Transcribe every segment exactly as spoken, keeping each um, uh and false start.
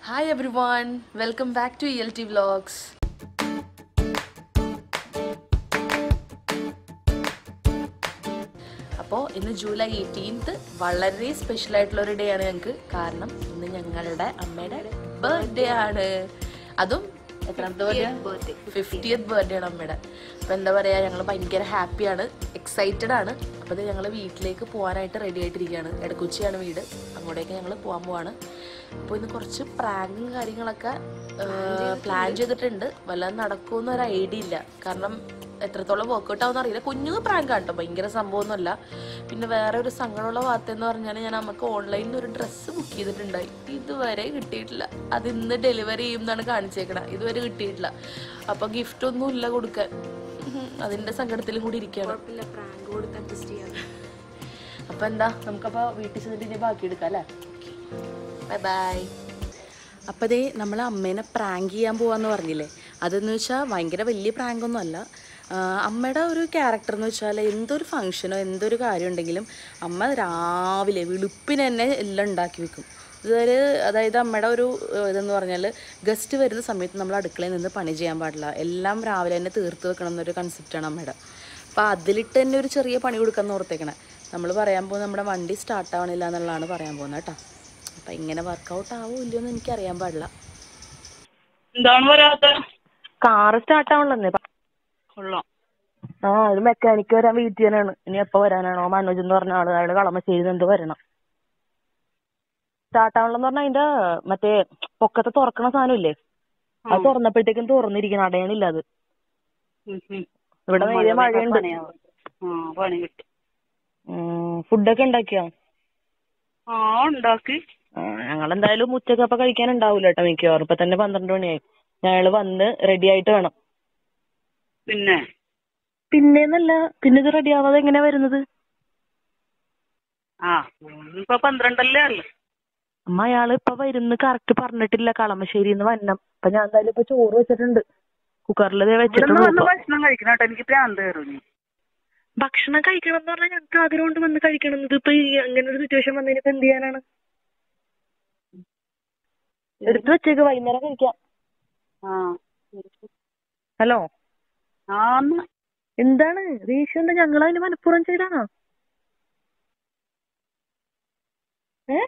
Hi everyone, welcome back to E L T Vlogs. അപ്പോൾ ഇന്ന് July eighteenth വളരെ special ആയിട്ടുള്ള ഒരു ഡേ ആണ് ഞങ്ങൾക്ക്. കാരണം ഇന്ന് ഞങ്ങളുടെ അമ്മയുടെ ബർത്ത്ഡേ ആണ്. അതും എത്രാമത്തെ ബർത്ത്ഡേ? ഫിഫ്റ്റിയത്ത് ബർത്ത്ഡേ ആണ് അമ്മയുടെ. അപ്പോൾ എന്താ പറയുക, ഞങ്ങൾ ഭയങ്കര ഹാപ്പിയാണ്, എക്സൈറ്റഡ് ആണ്. അപ്പോൾ ഇത് ഞങ്ങൾ വീട്ടിലേക്ക് പോകാനായിട്ട് റെഡി ആയിട്ടിരിക്കുകയാണ്. എടക്കുച്ചിയാണ് വീട്, അങ്ങോട്ടേക്ക് ഞങ്ങൾ പോകാൻ പോവാണ്. അപ്പോൾ ഇന്ന് കുറച്ച് പ്രാങ്കും കാര്യങ്ങളൊക്കെ പ്ലാൻ ചെയ്തിട്ടുണ്ട്. വല്ലതും നടക്കുമെന്ന് ഒരു ഐഡിയ ഇല്ല, കാരണം എത്രത്തോളം വർക്കൗട്ട് ആവുമെന്ന് അറിയില്ല. കുഞ്ഞു പ്രാങ്ക് കേട്ടോ, ഭയങ്കര സംഭവമൊന്നുമല്ല. പിന്നെ വേറെ ഒരു സങ്കടമുള്ള വാർത്ത എന്ന് പറഞ്ഞാൽ, ഞാൻ നമുക്ക് ഓൺലൈനിൽ ഒരു ഡ്രസ്സ് ബുക്ക് ചെയ്തിട്ടുണ്ടായി, ഇതുവരെ കിട്ടിയിട്ടില്ല. അത് ഇന്ന് ഡെലിവറി ചെയ്യും എന്നാണ് കാണിച്ചേക്കണത്, ഇതുവരെ കിട്ടിയിട്ടില്ല. അപ്പോൾ ഗിഫ്റ്റ് ഒന്നും ഇല്ല കൊടുക്കാൻ, അതിൻ്റെ സങ്കടത്തിലും കൂടി ഇരിക്കുകയാണ്. അപ്പോൾ എന്താ, നമുക്കപ്പോൾ വീട്ടിൽ ചെന്നിട്ട് ഇനി ബാക്കി എടുക്കാം അല്ലേ. Bye bye. അപ്പോൾ അതേ നമ്മൾ അമ്മേനെ പ്രാങ്ക് ചെയ്യാൻ പോകാമെന്ന് പറഞ്ഞില്ലേ, അതെന്ന് വെച്ചാൽ ഭയങ്കര വലിയ പ്രാങ്കൊന്നും അല്ല. അമ്മയുടെ ഒരു ക്യാരക്ടർ എന്ന് വെച്ചാൽ, എന്തൊരു ഫങ്ഷനോ എന്തൊരു കാര്യം ഉണ്ടെങ്കിലും അമ്മ രാവിലെ വെളുപ്പിന് തന്നെ എല്ലാം ഉണ്ടാക്കി വെക്കും. ഇതൊരു അതായത് അമ്മയുടെ ഒരു ഇതെന്ന് പറഞ്ഞാൽ, ഗസ്റ്റ് വരുന്ന സമയത്ത് നമ്മൾ അടുക്കളയിൽ നിന്ന് പണി ചെയ്യാൻ പാടില്ല, എല്ലാം രാവിലെ തന്നെ തീർത്ത് വെക്കണം എന്നൊരു കൺസെപ്റ്റാണ് അമ്മയുടെ. അപ്പോൾ അതിലിട്ട് തന്നെ ഒരു ചെറിയ പണി കൊടുക്കാമെന്ന് ഓർത്തേക്കണേ. നമ്മൾ പറയാൻ പോകുന്നത് നമ്മുടെ വണ്ടി സ്റ്റാർട്ട് ആവണില്ല എന്നുള്ളതാണ് പറയാൻ പോകുന്നത് കേട്ടോ. അപ്പം ഇങ്ങനെ വർക്കൗട്ട് ആവോ ഇല്ലയോ എന്ന് എനിക്കറിയാൻ പാടില്ല. എന്താണ് വരാത്ത? കാറ് സ്റ്റാർട്ട് ആവണല്ലേ. ആ ഒരു മെക്കാനിക്ക് വരാൻ വെയിറ്റ് ചെയ്യാനാണ്. ഇനി എപ്പോ വരാനാണോ? മനോജ് എന്ന് പറഞ്ഞ ആള്, അയാള് കളമശ്ശേരി എന്ത് വരണം. സ്റ്റാർട്ട് ആവണെന്ന് പറഞ്ഞാൽ അതിന്റെ മറ്റേ പൊക്കത്തെ തുറക്കണ സാധനം ഇല്ലേ, അത് തുറന്നപ്പോഴത്തേക്കും തുറന്നിരിക്കണം, അടയണില്ല അത്. ഇവിടെ നേരെ മഴയുണ്ട്. ഫുഡൊക്കെ ഉണ്ടാക്കിയോ? ആ ഉണ്ടാക്കി. ഞങ്ങളെന്തായാലും ഉച്ചക്ക് അപ്പൊ കഴിക്കാൻ ഉണ്ടാവൂല കേട്ടോ മിക്കവാറും. ഇപ്പൊ തന്നെ പന്ത്രണ്ട് മണിയായി. ഞങ്ങള് വന്ന് റെഡി ആയിട്ട് വേണം. പിന്നെ പിന്നേന്നല്ല, പിന്നെ ഇത് റെഡി ആവാതെ എങ്ങനെയാ വരുന്നത്? ആ ഇപ്പൊ പന്ത്രണ്ടല്ലേ അല്ലേ അമ്മ. അയാള് ഇപ്പൊ വരുന്ന കറക്റ്റ് പറഞ്ഞിട്ടില്ല, കളമശ്ശേരിന്ന് വരണം. അപ്പൊ ഞാൻ എന്തായാലും ഇപ്പൊ ചോറ് വെച്ചിട്ടുണ്ട്, കുക്കറിൽ വെച്ചിട്ടുണ്ട്. ഭക്ഷണം കഴിക്കണോട്ടോ, എനിക്ക് പ്രാന്ത് കയറും. ഭക്ഷണം കഴിക്കണം എന്ന് പറഞ്ഞാൽ ഞങ്ങൾക്ക് ആഗ്രഹം കൊണ്ട് വന്ന് കഴിക്കണം. ഇതിപ്പോ അങ്ങനെ ഒരു സിറ്റുവേഷൻ വന്നതിനിപ്പോ എന്ത് ചെയ്യാനാണ്? എടുത്തു വെച്ചേക്ക്, വൈകുന്നേരം കഴിക്കാം. ഹലോ, എന്താണ് ദേഷ്യം? എന്താ ഞങ്ങൾ അതിന് മനഃപൂർവ്വം ചെയ്താണോ? ഏ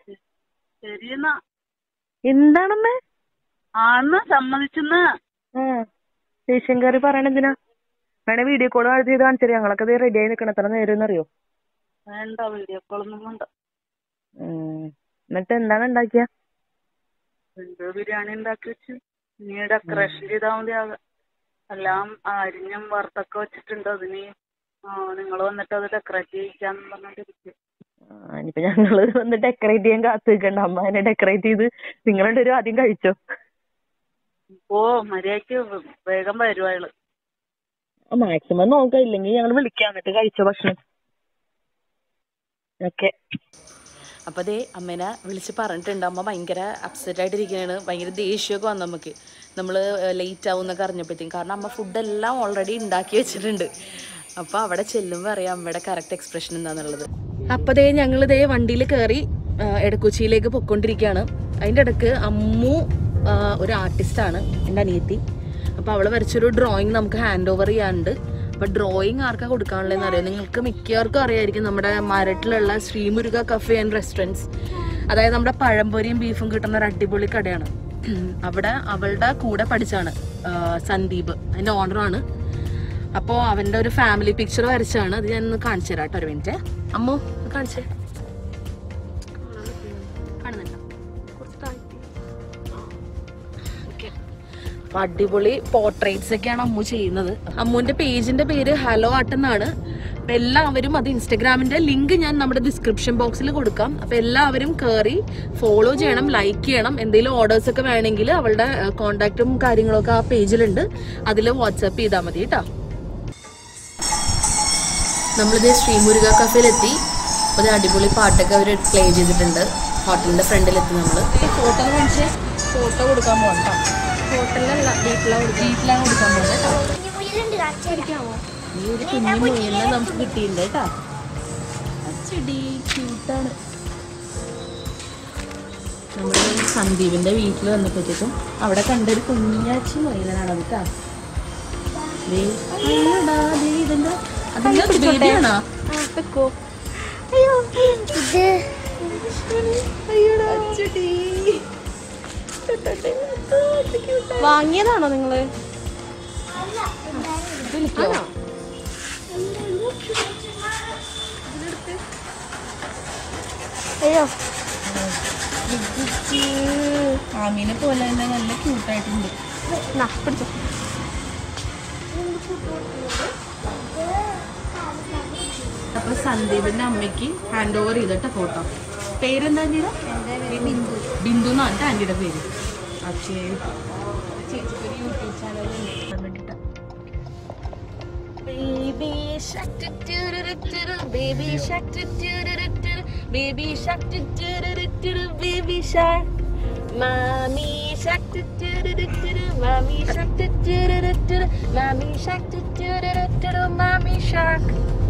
എന്താണെന്ന് ആന്ന് സമ്മതിച്ചെന്ന്. ആ ദേഷ്യം കയറി പറയണെന്തിനാ? വേണേ വീഡിയോ കോൾ ചെയ്ത് കാണിച്ചാൽ ഞങ്ങളൊക്കെ ഇത് റെഡി ആയി നിൽക്കണം. എത്ര നേരം അറിയോ? വേണ്ട, വീഡിയോ കോളൊന്നും വേണ്ട. എന്നിട്ട് എന്താണ് ഉണ്ടാക്കിയ? ബിരിയാണി ഉണ്ടാക്കി വെച്ച് ഇനി ഡെക്കറേഷൻ ചെയ്താൽ മതി. എല്ലാം അരിഞ്ഞും വറുത്തൊക്കെ വെച്ചിട്ടുണ്ട്. അതിന് നിങ്ങൾ വന്നിട്ട് അത് ഡെക്കറേറ്റ് ചെയ്യിക്കാന്ന് പറഞ്ഞിട്ടിരിക്കും. ഇനിയിപ്പോ ഞങ്ങള് വന്ന് ഡെക്കറേറ്റ് ചെയ്യാൻ കാത്തു നിൽക്കണ്ട, അമ്മ അതിനെ ഡെക്കറേറ്റ് ചെയ്ത് നിങ്ങളുടെ ഒരു ആദ്യം കഴിച്ചോ. ഓ മര്യാദക്ക് വേഗം വരുവാ അയാള്. മാക്സിമം നോക്കാം, ഇല്ലെങ്കിൽ ഞങ്ങൾ വിളിക്കാം. എന്നിട്ട് കഴിച്ചോ ഭക്ഷണം. ഓക്കെ. അപ്പോൾ അതേ അമ്മേനെ വിളിച്ച് പറഞ്ഞിട്ടുണ്ട്. അമ്മ ഭയങ്കര അപ്സെറ്റ് ആയിട്ടിരിക്കുകയാണ്, ഭയങ്കര ദേഷ്യമൊക്കെ വന്നു നമുക്ക്, നമ്മൾ ലേറ്റ് ആവും എന്നൊക്കെ അറിഞ്ഞപ്പോഴത്തേക്കും. കാരണം അമ്മ ഫുഡെല്ലാം ഓൾറെഡി ഉണ്ടാക്കി വെച്ചിട്ടുണ്ട്. അപ്പോൾ അവിടെ ചെല്ലുമ്പോൾ അറിയാം അമ്മയുടെ കറക്റ്റ് എക്സ്പ്രഷൻ എന്താണെന്നുള്ളത്. അപ്പോൾ ദേ ഞങ്ങളിതേ വണ്ടിയിൽ കയറി എടക്കുച്ചിയിലേക്ക് പൊയ്ക്കൊണ്ടിരിക്കുകയാണ്. അതിൻ്റെ ഇടയ്ക്ക് അമ്മു ഒരു ആർട്ടിസ്റ്റാണ്, എൻ്റെ അനിയത്തി. അപ്പോൾ അവൾ വരച്ചൊരു ഡ്രോയിങ് നമുക്ക് ഹാൻഡ് ഓവർ ചെയ്യാനുണ്ട്. അപ്പോൾ ഡ്രോയിങ് ആർക്കാ കൊടുക്കാനുള്ളതെന്ന് അറിയാം. നിങ്ങൾക്ക് മിക്കവർക്കും അറിയായിരിക്കും, നമ്മുടെ മരട്ടിലുള്ള ശ്രീമുരുക കഫേ ആൻഡ് റെസ്റ്റോറൻറ്റ്സ്, അതായത് നമ്മുടെ പഴംപൊരിയും ബീഫും കിട്ടുന്ന ഒരു അടിപൊളി കടയാണ്. അവിടെ അവളുടെ കൂടെ പഠിച്ചാണ് സന്ദീപ്, അതിൻ്റെ ഓണറാണ്. അപ്പോൾ അവൻ്റെ ഒരു ഫാമിലി പിക്ചർ വരച്ചാണ്. അത് ഞാൻ ഒന്ന് കാണിച്ചു തരാം കേട്ടോ, ഒരു മിനിറ്റ്. അമ്മു കാണിച്ചേ, കാണുന്നുണ്ടോ? അപ്പോൾ അടിപൊളി പോർട്രേറ്റ്സ് ഒക്കെയാണ് അമ്മു ചെയ്യുന്നത്. അമ്മുവിൻ്റെ പേജിൻ്റെ പേര് ഹലോ ആർട്ട് എന്നാണ്. അപ്പം എല്ലാവരും അത് ഇൻസ്റ്റഗ്രാമിൻ്റെ ലിങ്ക് ഞാൻ നമ്മുടെ ഡിസ്ക്രിപ്ഷൻ ബോക്സിൽ കൊടുക്കാം. അപ്പം എല്ലാവരും കയറി ഫോളോ ചെയ്യണം, ലൈക്ക് ചെയ്യണം. എന്തെങ്കിലും ഓർഡേഴ്സൊക്കെ വേണമെങ്കിൽ അവളുടെ കോൺടാക്റ്റും കാര്യങ്ങളൊക്കെ ആ പേജിലുണ്ട്, അതിൽ വാട്സാപ്പ് ചെയ്താൽ മതി കേട്ടോ. നമ്മളിത് ശ്രീമുരുക കഫേയിലെത്തി. അപ്പോൾ ഇത് അടിപൊളി പാട്ടൊക്കെ അവർ പ്ലേ ചെയ്തിട്ടുണ്ട്. ഹോട്ടലിൻ്റെ ഫ്രണ്ടിലെത്തി നമ്മൾ. ഫോട്ടോ കാണിച്ച് ഫോട്ടോ കൊടുക്കാൻ പോകണം. ഹോട്ടലിലല്ല, വീട്ടിലാണ് വീട്ടിലാണ് കൊടുക്കാൻ പോകുന്നത് കേട്ടോ. ഈ ഒരു കുഞ്ഞു മുയലിനെ നമുക്ക് കിട്ടിയിട്ടുണ്ട് കേട്ടോ. ചെടി ക്യൂട്ടാണ്. നമ്മൾ സന്ദീപിൻ്റെ വീട്ടിൽ വന്നപ്പോഴത്തേക്കും അവിടെ കണ്ടൊരു കുഞ്ഞാച്ചി മൈലനാണ് കേട്ടോ. ബേബിയാണോ? വാങ്ങിയതാണോ നിങ്ങള്? അയ്യോ ആമീനെ പോലെ തന്നെ നല്ല ക്യൂട്ടായിട്ടുണ്ട്. പിടിച്ചോ. അപ്പൊ സന്ദീപിന്റെ അമ്മയ്ക്ക് ഹാൻഡ് ഓവർ ചെയ്തിട്ട ഫോട്ടോ. പേരെന്താ ആന്റിയുടെ? ബിന്ദു എന്നാണ് ആന്റിയുടെ പേര്. ഓക്കെ, ചേച്ചിക്കൊരു യൂട്യൂബ് ചാനൽ വേണ്ടിട്ടാ. Baby shark do do do do do, baby shark do do do do, baby shark do do do do, baby shark. Mommy shark do do do do, mommy shark do do do do, mommy shark do do do do, mommy shark.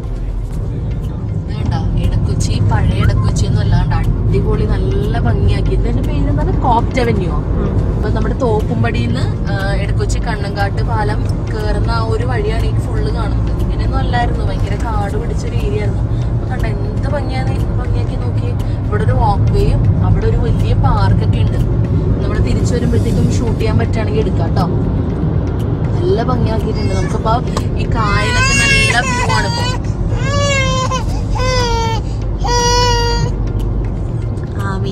വേണ്ട ഇടക്കൊച്ചി, പഴയ ഇടക്കൊച്ചി ഒന്നും അല്ലാണ്ട് അടിപൊളി നല്ല ഭംഗിയാക്കി. ഇതിന്റെ പേര് എന്താണ്? Copt Avenue. അപ്പൊ നമ്മുടെ തോപ്പുംപടിന്ന് ഇടക്കൊച്ചി കണ്ണങ്കാട്ട് പാലം കയറുന്ന ആ ഒരു വഴിയാണ് ഈ ഫുള്ള് കാണുന്നത്. ഇങ്ങനെയൊന്നും അല്ലായിരുന്നു, ഭയങ്കര കാട് പിടിച്ചൊരു ഏരിയ ആയിരുന്നു. അപ്പൊ കണ്ട എന്ത് ഭംഗിയാണ്, ഭംഗിയാക്കി നോക്കി. ഇവിടെ ഒരു വാക്ക് വേയും അവിടെ ഒരു വലിയ പാർക്കൊക്കെ ഉണ്ട്. നമ്മൾ തിരിച്ചു വരുമ്പോഴത്തേക്കും ഷൂട്ട് ചെയ്യാൻ പറ്റുകയാണെങ്കിൽ എടുക്കാം കേട്ടോ. നല്ല ഭംഗിയാക്കിയിട്ടുണ്ട്. നമുക്കിപ്പോ ഈ കായലൊക്കെ നല്ല വ്യൂ ആണ്. ഇപ്പൊ ആമി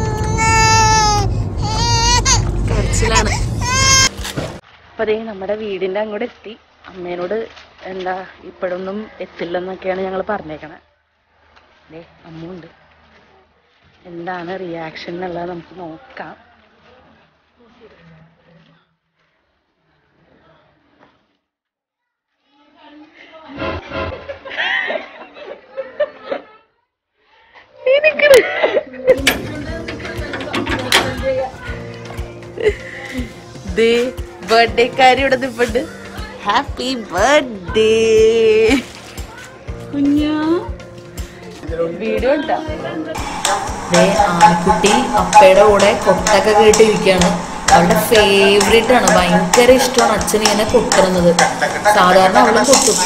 കരച്ചിലാണ്. അപ്പൊ അതേ നമ്മുടെ വീടിന്റെ അങ്ങോട്ട് എത്തി. അമ്മേനോട് എന്താ ഇപ്പോഴൊന്നും എത്തില്ലെന്നൊക്കെയാണ് ഞങ്ങൾ പറഞ്ഞേക്കണേ. അതെ അമ്മുണ്ട്. എന്താണ് റിയാക്ഷൻ എന്നുള്ളത് നമുക്ക് നോക്കാം. ബർത്ത്ഡേക്കാരി ഇവിടെ നിൽപ്പുണ്ട്. ഹാപ്പി ബർത്ത്ഡേ കുഞ്ഞു. വീഡിയോ ഉണ്ടോ? ആൺകുട്ടി അപ്പയുടെ കൂടെ കൊട്ടൊക്കെ കേട്ടിരിക്കുകയാണ്. അവളുടെ ഫേവറേറ്റ് ആണ്, ഭയങ്കര ഇഷ്ടമാണ് അച്ഛൻ ഇങ്ങനെ കൊട്ടുന്നത്. സാധാരണ അവളും കൊട്ടും.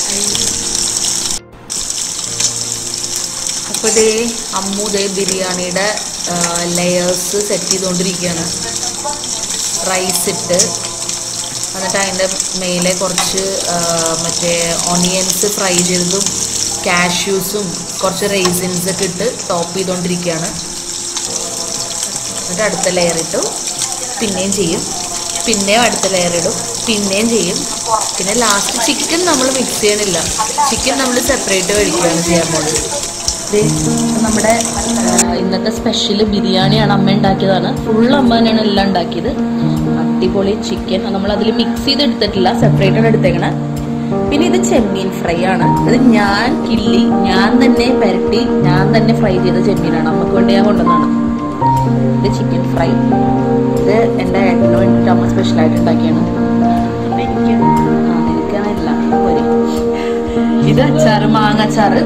അപ്പൊ ദേ അമ്മു ദേ ബിരിയാണിയുടെ ലെയേഴ്സ് സെറ്റ് ചെയ്തുകൊണ്ടിരിക്കുകയാണ്. റൈസ് ഇട്ട് എന്നിട്ട് അതിൻ്റെ മേലെ കുറച്ച് മറ്റേ ഓണിയൻസ് ഫ്രൈ ചെയ്തതും കാഷ്യൂസും കുറച്ച് റൈസിൻസ് ഒക്കെ ഇട്ട് ടോപ്പ് ചെയ്തുകൊണ്ടിരിക്കുകയാണ്. എന്നിട്ട് അടുത്ത ലെയർ ഇട്ടു, പിന്നെയും ചെയ്യും, പിന്നെയും അടുത്ത ലെയർ ഇടും, പിന്നെയും ചെയ്യും. പിന്നെ ലാസ്റ്റ് ചിക്കൻ നമ്മൾ മിക്സ് ചെയ്യണില്ല, ചിക്കൻ നമ്മൾ സെപ്പറേറ്റ് കഴിക്കുകയാണ് ചെയ്യാൻ പോകുന്നത്. നമ്മുടെ ഇന്നത്തെ സ്പെഷ്യൽ ബിരിയാണിയാണ്. അമ്മ ഉണ്ടാക്കിയതാണ്, ഫുൾ അമ്മ തന്നെയാണ് എല്ലാം ഉണ്ടാക്കിയത്. അടിപൊളി ചിക്കൻ നമ്മൾ അതിൽ മിക്സ് ചെയ്ത് എടുത്തിട്ടില്ല, സെപ്പറേറ്റ് ആണ് എടുത്തേക്കണേ. പിന്നെ ഇത് ചെമ്മീൻ ഫ്രൈ ആണ്. ഇത് ഞാൻ കിള്ളി ഞാൻ തന്നെ പെരട്ടി ഞാൻ തന്നെ ഫ്രൈ ചെയ്ത ചെമ്മീനാണ്. അമ്മക്ക് വേണ്ടി ഞാൻ കൊണ്ടുവന്നാണ്. ഇത് ചിക്കൻ ഫ്രൈ. ഇത് എൻ്റെ ഏട്ടന് വേണ്ടിയിട്ട് അമ്മ സ്പെഷ്യലായിട്ട് ഉണ്ടാക്കിയാണ്. എനിക്ക് ആ എനിക്കാണില്ല പോരെ. ഇത് അച്ചാറ്, മാങ്ങ അച്ചാറ്.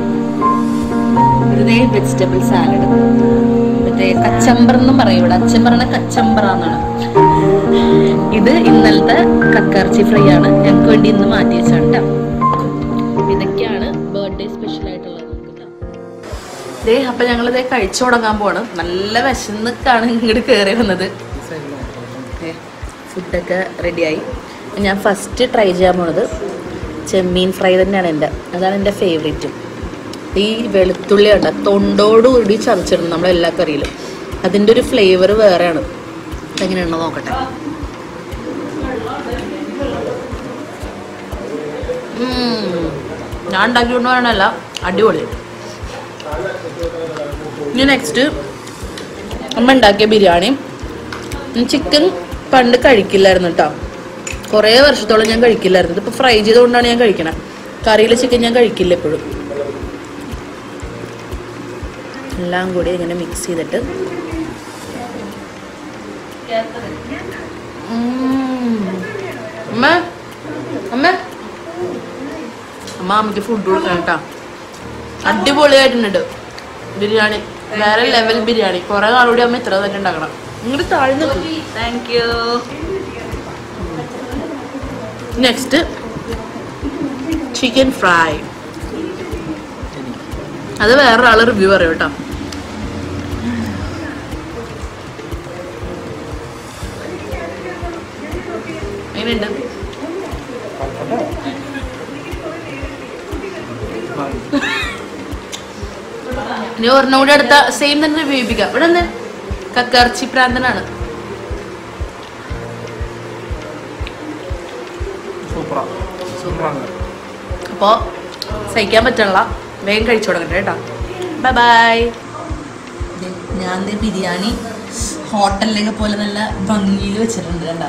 ഇതേ വെജിറ്റബിൾ സാലഡ്. മറ്റേ കച്ചമ്പർ എന്നും പറയും ഇവിടെ. അച്ഛൻ പറഞ്ഞ കച്ചമ്പറാന്നാണ്. ഇത് ഇന്നലത്തെ കക്കർച്ചി ഫ്രൈ ആണ്, ഞങ്ങൾക്ക് വേണ്ടി ഇന്ന് മാറ്റി വെച്ചാണ് കേട്ടോ. ഇതൊക്കെയാണ് ബർത്ത്ഡേ സ്പെഷ്യൽ ആയിട്ടുള്ളത്. ദേ അപ്പൊ ഞങ്ങളിതേ കഴിച്ചു തുടങ്ങാൻ പോവാണ്. നല്ല വിശന്നിട്ടാണ് ഇങ്ങോട്ട് കയറി വന്നത്. ഫുഡൊക്കെ റെഡിയായി. ഞാൻ ഫസ്റ്റ് ട്രൈ ചെയ്യാൻ പോണത് ചെമ്മീൻ ഫ്രൈ തന്നെയാണ് എൻ്റെ. അതാണ് എൻ്റെ ഫേവറേറ്റ്. ഈ വെളുത്തുള്ളി ഉണ്ട് തൊണ്ടോടുകൂടി ചതച്ചിടുന്നു നമ്മളെല്ലാ കറിയിലും. അതിൻ്റെ ഒരു ഫ്ലേവർ വേറെയാണ്. എങ്ങനെയാണോ നോക്കട്ടെ. ഞാൻ ഉണ്ടാക്കിക്കൊണ്ട് പറയണല്ല, അടിപൊളി. ഇനി നെക്സ്റ്റ് അമ്മ ഉണ്ടാക്കിയ ബിരിയാണി. ചിക്കൻ പണ്ട് കഴിക്കില്ലായിരുന്നു കേട്ടോ, കുറേ വർഷത്തോളം ഞാൻ കഴിക്കില്ലായിരുന്നു. ഇതിപ്പോൾ ഫ്രൈ ചെയ്തുകൊണ്ടാണ് ഞാൻ കഴിക്കണേ. കറിയിലെ ചിക്കൻ ഞാൻ കഴിക്കില്ല എപ്പോഴും. എല്ലാം കൂടി ഇങ്ങനെ മിക്സ് ചെയ്തിട്ട് അമ്മ അമ്മ അമ്മ അമ്മയ്ക്ക് ഫുഡ് കൊടുക്കണം കേട്ടോ. അടിപൊളിയായിട്ടുണ്ട് ബിരിയാണി. വേറെ ലെവൽ ബിരിയാണി. കുറെ നാളുകൂടി അമ്മ ഇത്ര തന്നെ ഉണ്ടാക്കണം. ഇങ്ങോട്ട് താഴ്ന്നു. Thank you. Next chicken fry. അത് വേറൊരാള് റിവ്യൂ പറയും കേട്ടോ. എങ്ങനെയുണ്ട്? ഇനി ഒരെണ്ണം കൂടി അടുത്ത സെയിം തന്നെ റിവ്യൂ ചെയ്യിപ്പിക്കാം. ഇവിടെ തന്നെ കക്കർച്ചി പ്രാന്തനാണ്. അപ്പോൾ സഹിക്കാൻ പറ്റണില്ല, വേഗം കഴിച്ചു തുടങ്ങട്ടെ കേട്ടോ. Bye bye. ഞാൻ ബിരിയാണി ഹോട്ടലിലൊക്കെ പോലെ നല്ല ഭംഗിയിൽ വെച്ചിട്ടുണ്ട് കേട്ടോ.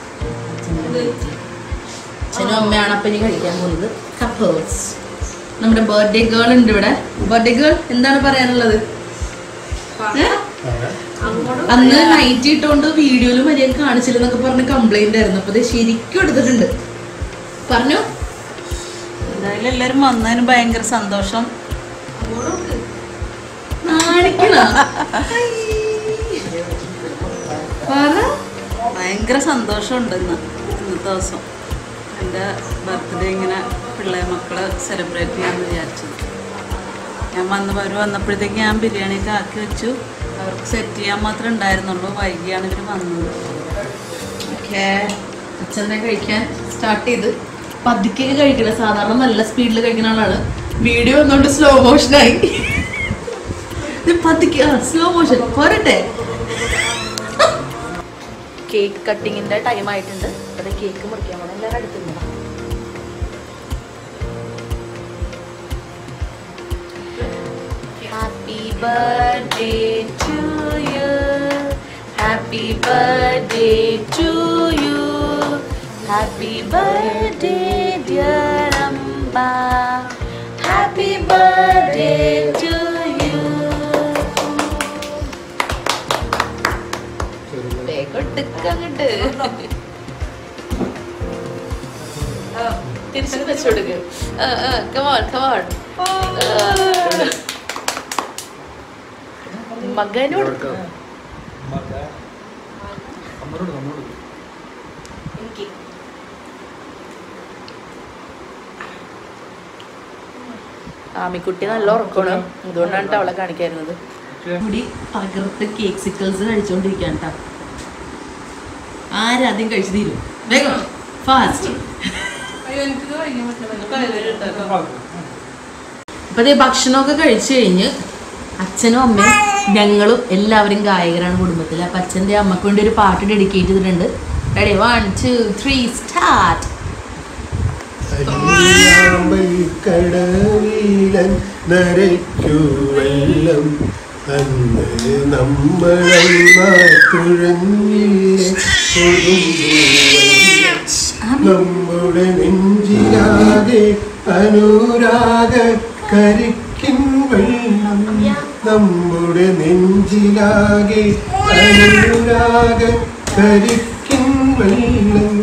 അച്ഛനും അമ്മയാണ് അപ്പം ഇനി കഴിക്കാൻ പോകുന്നത്. കപ്പേഴ്സ്. നമ്മുടെ ബർത്ത്ഡേ ഗേൾ ഉണ്ട് ഇവിടെ. ബർത്ത്ഡേ ഗേൾ എന്താണ് പറയാനുള്ളത്? അന്ന് നൈറ്റ് ഇട്ടുകൊണ്ട് വീഡിയോയിൽ മര്യാദ കാണിച്ചില്ലെന്നൊക്കെ പറഞ്ഞ് കംപ്ലൈന്റ് ആയിരുന്നു. അപ്പൊ ഇത് ശരിക്കും എടുത്തിട്ടുണ്ട്. പറഞ്ഞു. എന്തായാലും എല്ലാരും വന്നതിന് ഭയങ്കര സന്തോഷം. ഭയങ്കര സന്തോഷമുണ്ട് ഇന്ന് ഇന്നത്തെ ദിവസം. എൻ്റെ ബർത്ത്ഡേ ഇങ്ങനെ പിള്ളേർ മക്കളെ സെലിബ്രേറ്റ് ചെയ്യാമെന്ന് വിചാരിച്ചത്. ഞാൻ വന്ന് അവർ വന്നപ്പോഴത്തേക്ക് ഞാൻ ബിരിയാണിയൊക്കെ ആക്കി വെച്ചു. അവർക്ക് സെറ്റ് ചെയ്യാൻ മാത്രമേ ഉണ്ടായിരുന്നുള്ളൂ. വൈകിയാണ് ഇവർ വന്നത്. ഓക്കെ, അച്ഛനെ കഴിക്കാൻ സ്റ്റാർട്ട് ചെയ്ത് പതുക്കെ കഴിക്കണേ. സാധാരണ നല്ല സ്പീഡിൽ കഴിക്കുന്ന ആളാണ്. വീഡിയോ വന്നോണ്ട് സ്ലോ മോഷനായി. പതുക്കെ സ്ലോ മോഷൻ പോരട്ടെ. കേക്ക് കട്ടിങ്ങിന്റെ ടൈം ആയിട്ടുണ്ട്. അത് കേക്ക് മുറിക്കാൻ പോകണം. എല്ലാവരും അടുത്തുണ്ട്. Happy birthday to you. Happy birthday to you. Happy birthday dear Amba. Happy birthday to you. കൊടുക്കങ്ങട്ട് തിരിച്ചു വെച്ചു കൊടുക്ക്. Come on come on. മകനോട് ആമിക്കുട്ടി നല്ല ഉറക്കമാണ്. അതുകൊണ്ടാണ് അവളെ കാണിക്കായിരുന്നത്. കൂടി പകർത്ത് കേക്ക് സിക്കിൾസ് കഴിച്ചോണ്ടിരിക്കാൻ കേട്ടോ. ആരാദ്യം കഴിച്ചു തീരും. വേഗം ഫാസ്റ്റ്. അപ്പൊ അതേ ഭക്ഷണമൊക്കെ കഴിച്ചു കഴിഞ്ഞ് അച്ഛനും അമ്മയും ഞങ്ങളും എല്ലാവരും ഗായകരാണ് കുടുംബത്തിൽ. അപ്പൊ അച്ഛൻ്റെ അമ്മക്ക് വേണ്ടി ഒരു പാട്ട് ഡെഡിക്കേറ്റ് ചെയ്തിട്ടുണ്ട്. Ready, one two three start. കടവിലൻ നരയ്ക്കു വെള്ളം അന്ന് നമ്മളെന്നാൽ തുഴഞ്ഞില്ലേ നമ്മുടെ നെഞ്ചിലാകെ അനുരാഗ കരിക്കിൻ വെള്ളം. നമ്മുടെ നെഞ്ചിലാകെ അനുരാഗ കരിക്കിൻ വെള്ളം.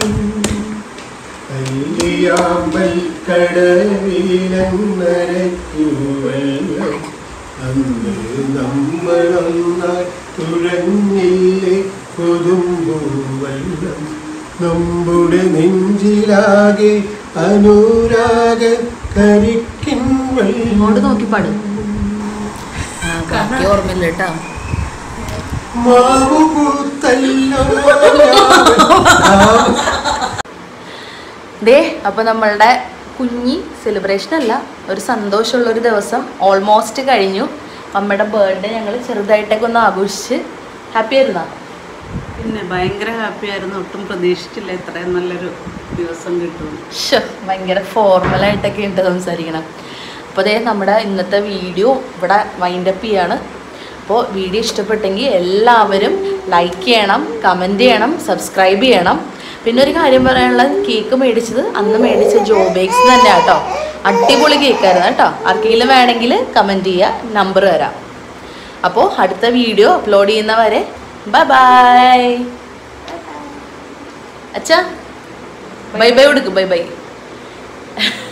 അല്ലിയാമ്പൽ കടവിലൻ നരയ്ക്കു വെള്ളം അന്ന് നമ്മളൊന്നായി തുഴഞ്ഞില്ലേ കൊതുമ്പു വെള്ളം. നമ്മുടെ നെഞ്ചിലാകെ അനുരാഗ കരിക്കിൻ വെള്ളം. നോക്കി പാടും. ഓർമ്മയില്ല കേട്ടോ. മാവു പൂത്തല്ലോ. ദേ അപ്പോൾ നമ്മളുടെ കുഞ്ഞി സെലിബ്രേഷൻ അല്ല, ഒരു സന്തോഷമുള്ളൊരു ദിവസം ഓൾമോസ്റ്റ് കഴിഞ്ഞു. അമ്മയുടെ ബർത്ത്ഡേ ഞങ്ങൾ ചെറുതായിട്ടൊക്കെ ഒന്ന് ആഘോഷിച്ച്. ഹാപ്പി ആയിരുന്നോ? പിന്നെ ഭയങ്കര ഹാപ്പി ആയിരുന്നു. ഒട്ടും പ്രതീക്ഷിച്ചില്ല ഇത്രയും നല്ലൊരു ദിവസം കിട്ടും. ഷോ, ഭയങ്കര ഫോർമലായിട്ടൊക്കെ ഉണ്ട് സംസാരിക്കണം. അപ്പോൾ അതേ നമ്മുടെ ഇന്നത്തെ വീഡിയോ ഇവിടെ വൈൻഡപ്പ് ചെയ്യാണ്. അപ്പോൾ വീഡിയോ ഇഷ്ടപ്പെട്ടെങ്കിൽ എല്ലാവരും ലൈക്ക് ചെയ്യണം, കമൻറ്റ് ചെയ്യണം, സബ്സ്ക്രൈബ് ചെയ്യണം. പിന്നെ ഒരു കാര്യം പറയാനുള്ളത്, കേക്ക് മേടിച്ചത് അന്ന് മേടിച്ച ജോബേക്സ് തന്നെ കേട്ടോ. അടിപൊളി കേക്കായിരുന്നു കേട്ടോ. ആർക്കെങ്കിലും വേണമെങ്കിൽ കമൻറ്റ് ചെയ്യുക, നമ്പർ തരാം. അപ്പോൾ അടുത്ത വീഡിയോ അപ്ലോഡ് ചെയ്യുന്നവരെ ബൈ ബൈ. അച്ഛാ ബൈ ബൈ കൊടുക്കും. Bye by.